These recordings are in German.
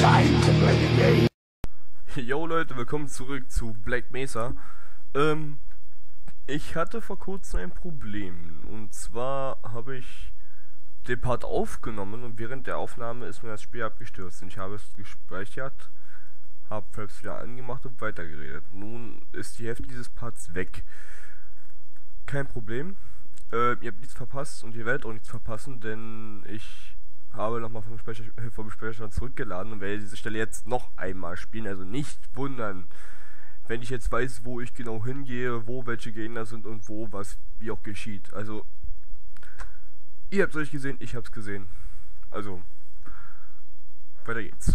Yo Leute, willkommen zurück zu Black Mesa. Ich hatte vor kurzem ein Problem. Und zwar habe ich den Part aufgenommen und während der Aufnahme ist mir das Spiel abgestürzt. Und ich habe es gespeichert, habe Fraps wieder angemacht und weitergeredet. Nun ist die Hälfte dieses Parts weg. Kein Problem. Ihr habt nichts verpasst und ihr werdet auch nichts verpassen, denn ich habe nochmal vom Speicher zurückgeladen und werde diese Stelle jetzt noch einmal spielen. Also nicht wundern, wenn ich jetzt weiß, wo ich genau hingehe, wo welche Gegner sind und wo was wie auch geschieht. Also, ihr habt es euch gesehen, ich hab's gesehen. Also, weiter geht's.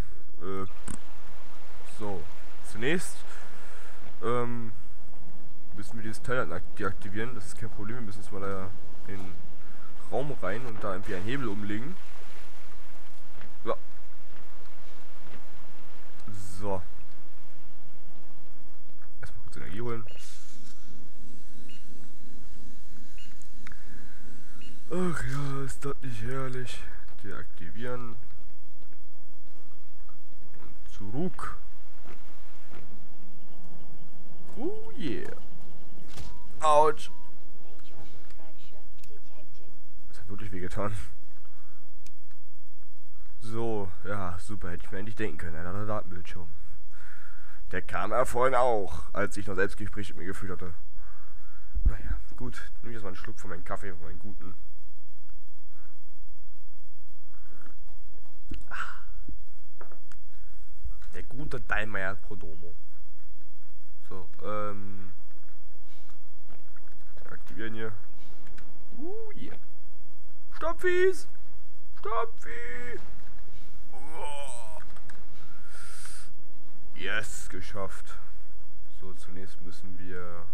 So, zunächst müssen wir dieses Teil deaktivieren. Das ist kein Problem, wir müssen jetzt mal da in den Raum rein und da irgendwie einen Hebel umlegen. Ja. So. Erstmal kurz Energie holen. Ach ja, ist das nicht herrlich. Deaktivieren. Und zurück. Oh yeah. Autsch. Das hat wirklich wehgetan. So, ja, super, hätte ich mir eigentlich denken können, ein Datenbildschirm. Der kam ja vorhin auch, als ich noch Selbstgespräch mit mir geführt hatte. Naja, gut, nehme ich jetzt mal einen Schluck von meinem Kaffee, von meinem guten. Der gute Dallmayr Prodomo. So, aktivieren hier. Yeah. Stopfies! Stopfi! Oh. Yes, geschafft. So, zunächst müssen wir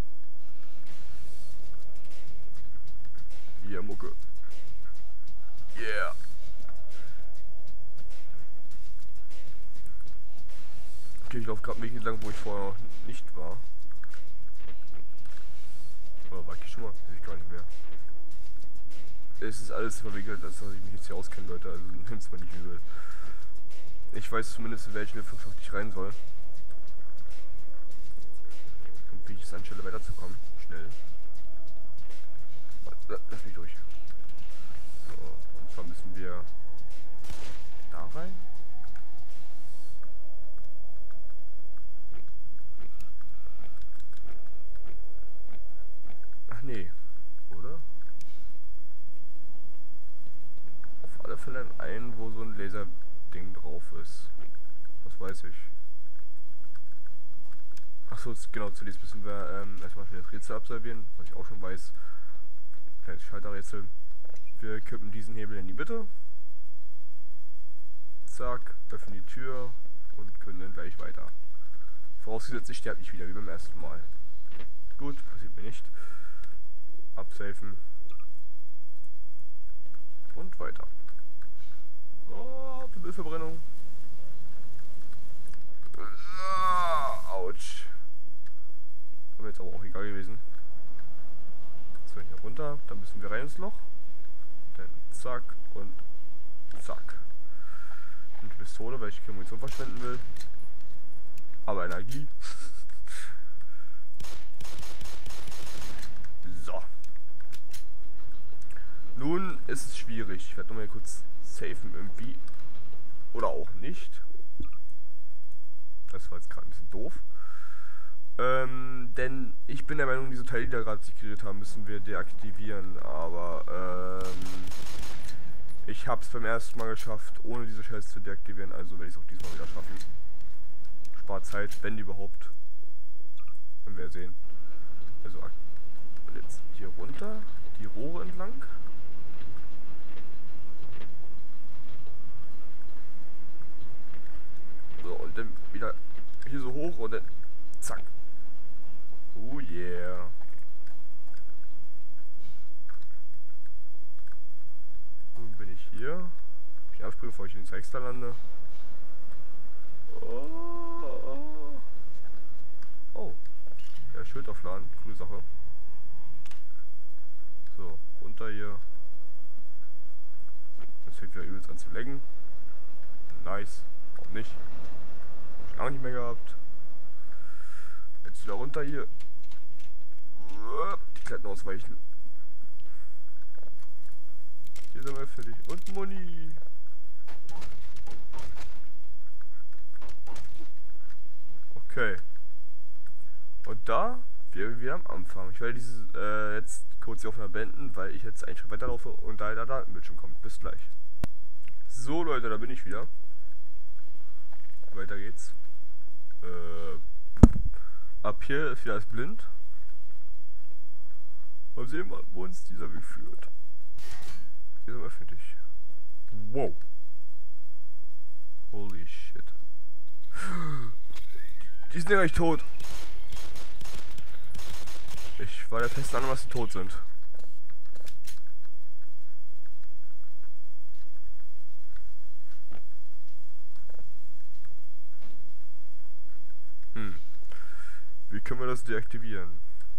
hier Mucke. Yeah. Okay, ich laufe gerade einen Weg entlang, wo ich vorher nicht war. Oder war ich schon mal? Weiß ich gar nicht mehr. Es ist alles verwickelt, als dass ich mich jetzt hier auskenne, Leute, also nimmt's mal nicht übel. Ich weiß zumindest, in welche Wirtschaft ich rein soll. Und wie ich es anstelle, weiterzukommen. Schnell. Lass mich durch. So, und zwar müssen wir da rein. Ach nee, oder? Auf alle Fälle einen, wo so ein Laserding drauf ist. Das weiß ich. Achso, genau, zunächst müssen wir erstmal das Rätsel absolvieren, was ich auch schon weiß. Kleines Schalterrätsel. Wir kippen diesen Hebel in die Mitte. Zack, öffnen die Tür und können dann gleich weiter. Vorausgesetzt, ich sterbe nicht wieder, wie beim ersten Mal. Gut, passiert mir nicht. Absafen. Und weiter. Oh, Müllverbrennung. Autsch. Wäre mir jetzt aber auch egal gewesen. Jetzt werden wir hier runter. Dann müssen wir rein ins Loch. Dann zack und zack. Und die Pistole, weil ich keine Munition verschwenden will. Aber Energie. So. Nun ist es schwierig. Ich werde nochmal kurz safen irgendwie. Oder auch nicht. Das war jetzt gerade ein bisschen doof. Denn ich bin der Meinung, diese Teile, die da gerade sich geredet haben, müssen wir deaktivieren. Aber ich habe es beim ersten Mal geschafft, ohne diese Shells zu deaktivieren. Also werde ich es auch diesmal wieder schaffen. Spart Zeit, wenn überhaupt. Werden wir sehen. Also und jetzt hier runter, die Rohre entlang. So, und dann wieder hier so hoch und dann zack. Oh yeah. Nun bin ich hier. Ich abspringe, bevor ich in den Sexter lande. Oh. Oh. Ja, Schild aufladen. Coole Sache. So, runter hier. Das fängt wieder übelst an zu laggen. Nice. Warum nicht. Hab ich auch nicht mehr gehabt. Jetzt wieder runter hier. Die Kletten ausweichen. Hier sind wir fertig. Und Muni. Okay. Und da wären wir wieder am Anfang. Ich werde dieses jetzt kurz die Aufnahme beenden, weil ich jetzt einen Schritt weiterlaufe und da der Datenbildschirm kommt. Bis gleich. So Leute, da bin ich wieder. Weiter geht's. Ab hier ist wieder alles blind. Mal sehen, wo uns dieser Weg führt. Hier sind wir öffentlich. Wow. Holy shit. Die sind ja gleich tot. Ich war der festen Annahme, dass sie tot sind. Wie können wir das deaktivieren?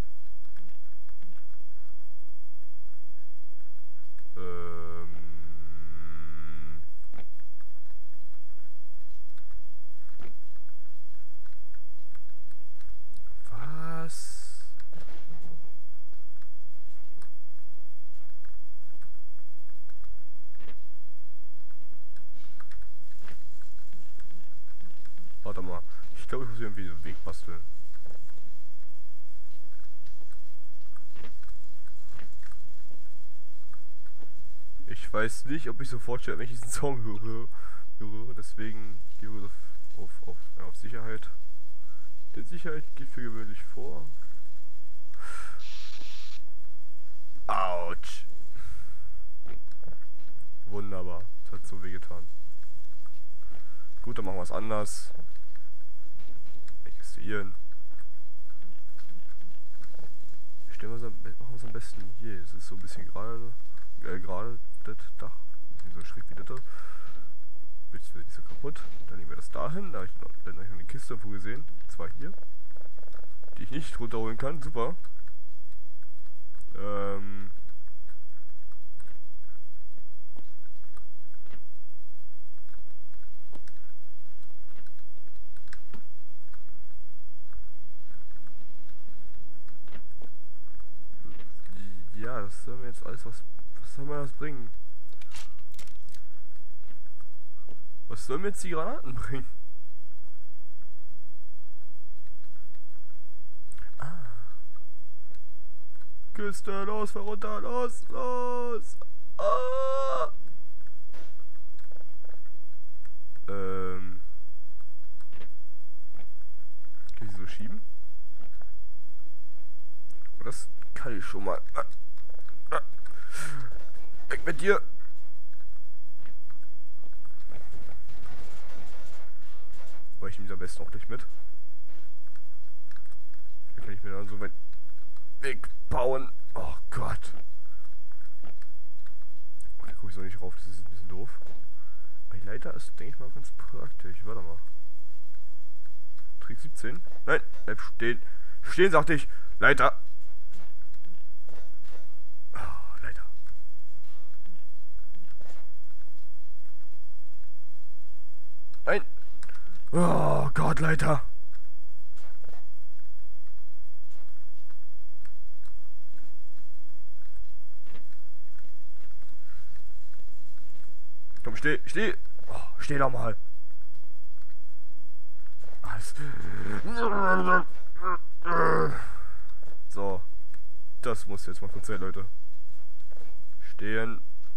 Was? Warte mal. Ich glaube, ich muss irgendwie so einen Weg basteln. Ich weiß nicht, ob ich sofort sterbe, wenn ich diesen Zaun berühre. Deswegen gehen wir auf Sicherheit. Die Sicherheit geht für gewöhnlich vor. Autsch. Wunderbar. Das hat so weh getan. Gut, dann machen wir es anders. Registrieren. Machen wir es am besten hier. Es ist so ein bisschen gerade das Dach. Nicht so schräg wie das. Jetzt wird nicht so kaputt. Dann nehmen wir das dahin. Da habe ich noch eine Kiste irgendwo gesehen. Zwar hier. Die ich nicht runterholen kann. Super. Ja, das soll mir jetzt alles was soll mir das bringen? Was soll mir jetzt die Granaten bringen? Ah. Küste, los, fahr runter, los, los! Ah. Kann ich sie so schieben? Aber das kann ich schon mal. Weg mit dir! Aber ich nehme sie am besten auch gleich mit. Da kann ich mir dann so weit wegbauen. Oh Gott. Okay, guck ich so nicht rauf, das ist ein bisschen doof. Aber die Leiter ist, denke ich mal, ganz praktisch. Warte mal. Trick 17? Nein, bleib stehen. Stehen, sagte ich. Leiter. Nein. Oh Gott, Leiter. Komm, steh. Oh, steh doch mal. So. Das muss jetzt mal kurz sein, Leute. Stehen.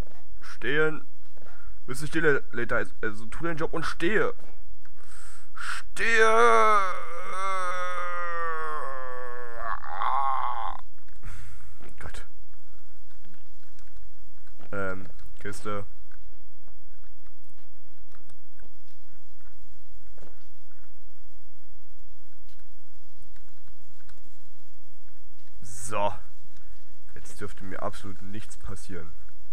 Bist du stehen, Leiter? Also tu deinen Job und stehe. Gott. Kiste. So. Jetzt dürfte mir absolut nichts passieren.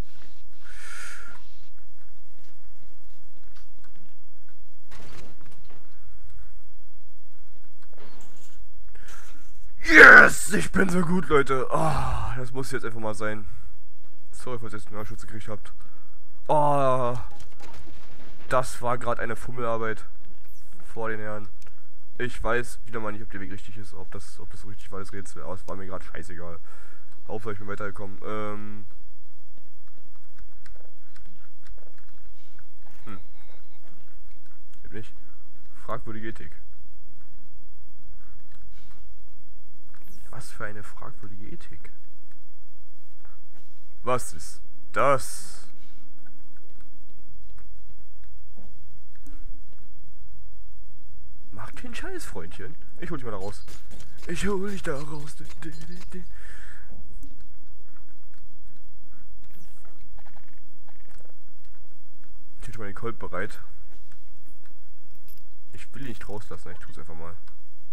Yes! Ich bin so gut, Leute. Oh, das muss jetzt einfach mal sein. Sorry, falls ihr jetzt einen Nachschutz gekriegt habt. Oh, das war gerade eine Fummelarbeit. vor den Herren. Ich weiß wieder mal nicht, ob der Weg richtig ist, ob das so richtig war, das Rätsel. Aber es war mir gerade scheißegal. Hauptsache ich bin weitergekommen. Nicht. Fragwürdige Ethik. Was für eine fragwürdige Ethik? Was ist das? Mach den Scheiß, Freundchen. Ich hol dich mal da raus. Ich hol dich da raus. Ich hätte mal den Colt bereit. Ich will ihn nicht rauslassen, ich tue es einfach mal.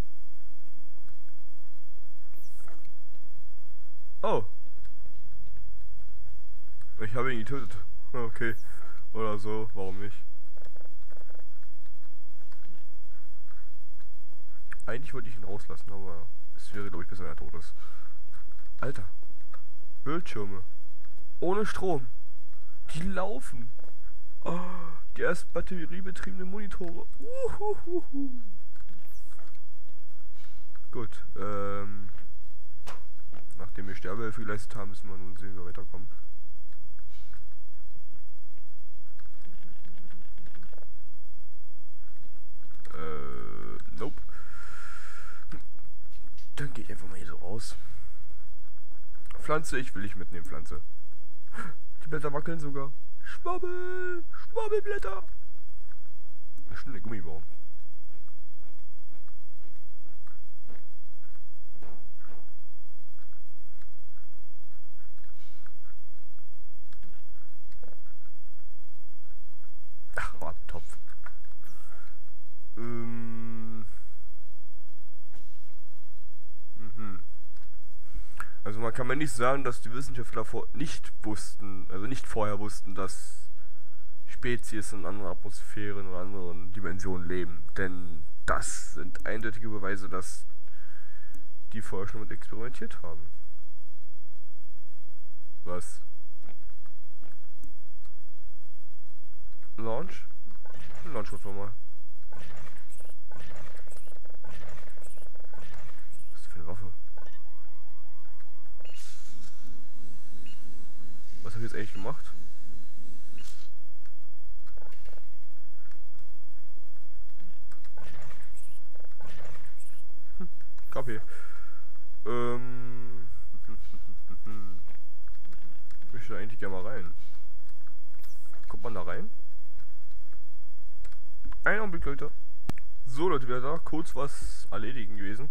Oh. Ich habe ihn getötet. Okay. Oder so, warum nicht? Eigentlich wollte ich ihn rauslassen, aber es wäre, glaube ich, besser, wenn er tot ist. Alter. Bildschirme. Ohne Strom. Die laufen. Oh, die erst batteriebetriebenen Monitore. Gut, nachdem wir Sterbehilfe geleistet haben, müssen wir nun sehen, wie wir weiterkommen. Nope. Dann gehe ich einfach mal hier so raus. Pflanze, ich will dich mitnehmen, Pflanze. Die Blätter wackeln sogar. Schwabbel! Schwabbelblätter! Bestimmt der Gummibaum. Ach, Topf. Also man kann mir nicht sagen, dass die Wissenschaftler nicht vorher wussten, dass Spezies in anderen Atmosphären oder anderen Dimensionen leben. Denn das sind eindeutige Beweise, dass die vorher schon mit experimentiert haben. Was? Launch? Launch wir mal. Was ist das für eine Waffe? Was habe ich jetzt eigentlich gemacht? Kapi. Ich möchte eigentlich gerne mal rein. Kommt man da rein? Einen Augenblick, Leute. So, Leute, wieder da. Kurz was erledigen gewesen.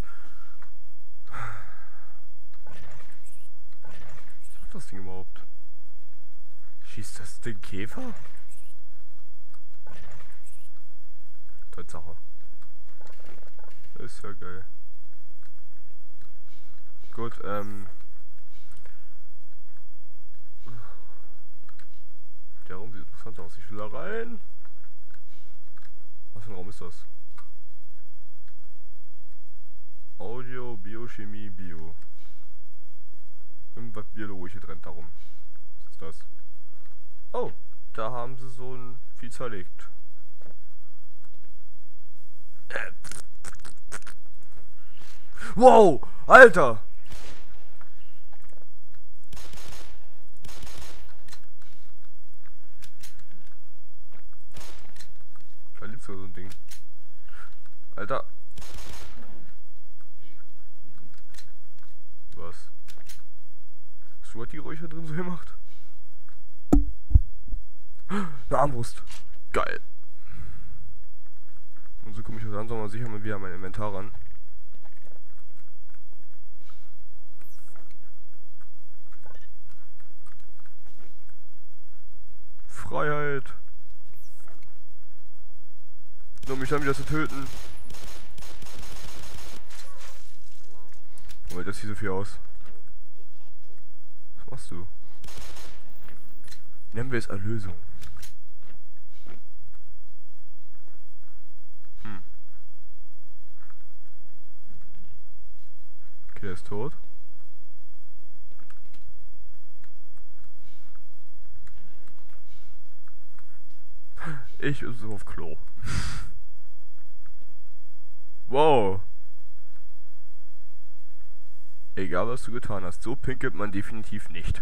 Was macht das Ding überhaupt? Schießt das den Käfer? Tatsache. Ist ja geil. Gut, der Raum sieht interessant aus. Ich will da rein. Was für ein Raum ist das? Audio, Biochemie, Bio. Irgendwas Biologisches rennt darum. Was ist das? Oh, da haben sie so ein Vieh zerlegt. Wow, Alter! Da liegt so ein Ding. Alter. Was? Hast du halt die Räucher drin so gemacht? Eine Armbrust. Geil. Und so komme ich langsam mal sicher mal wieder an mein Inventar ran. Freiheit. Nur um mich dann wieder zu töten. Moment, das sieht so viel aus. Was machst du? Nennen wir es Erlösung. Okay, der ist tot. Ich bin so auf Klo. Wow. Egal was du getan hast, so pinkelt man definitiv nicht.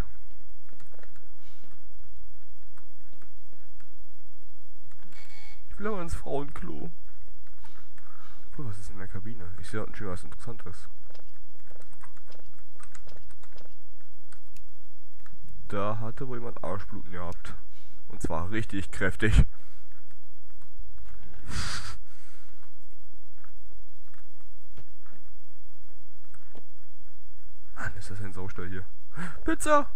Ich will aber ins Frauenklo. Puh, was ist in der Kabine? Ich sehe da schon was Interessantes. Da hatte wohl jemand Arschbluten gehabt. Und zwar richtig kräftig. Mann, ist das ein Saustall hier. Pizza!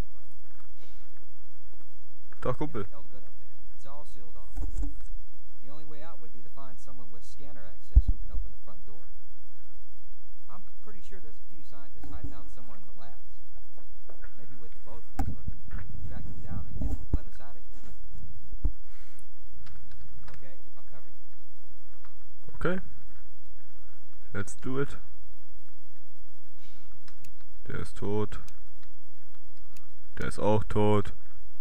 Da, Kumpel. No good up there. It's all sealed off. The only way out would be to find someone with scanner access who can open the front door. I'm pretty sure there's a few scientists hiding out somewhere in the labs. Maybe with the both of us looking, we can track them down and get them to let us out of here. Okay, I'll cover you. Okay. Let's do it. Der ist tot. Der ist auch tot.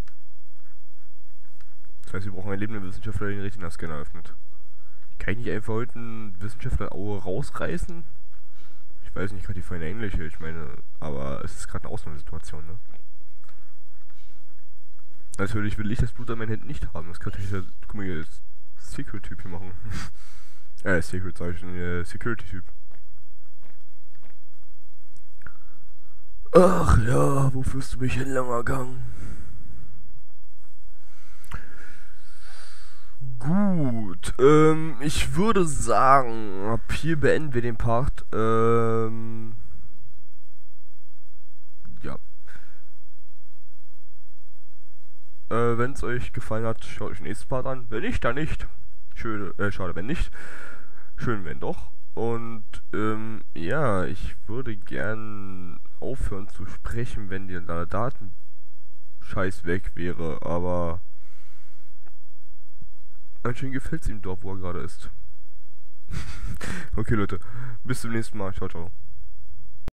Das heißt, wir brauchen einen lebenden Wissenschaftler, der den Retina-Scanner öffnet. Kann ich nicht einfach heute einen Wissenschaftler Auge rausreißen? Ich weiß nicht, gerade die feine Englische, ich meine, aber es ist gerade eine Ausnahmesituation, ne? Natürlich will ich das Blut an meinen Händen nicht haben. Das kann natürlich der, guck mal hier, das Secret-Typ hier machen. Secret, sag ich schon, Security-Typ. Ach ja, wo führst du mich hin, langer Gang? Gut, ich würde sagen, ab hier beenden wir den Part. Ja. Wenn es euch gefallen hat, schaut euch den nächsten Part an. Wenn nicht, dann nicht. Schön, schade, wenn nicht. Schön, wenn doch. Und, ja, ich würde gern aufhören zu sprechen, wenn der Datenscheiß weg wäre, aber anscheinend gefällt es ihm dort, wo er gerade ist. Okay, Leute, bis zum nächsten Mal. Ciao, ciao.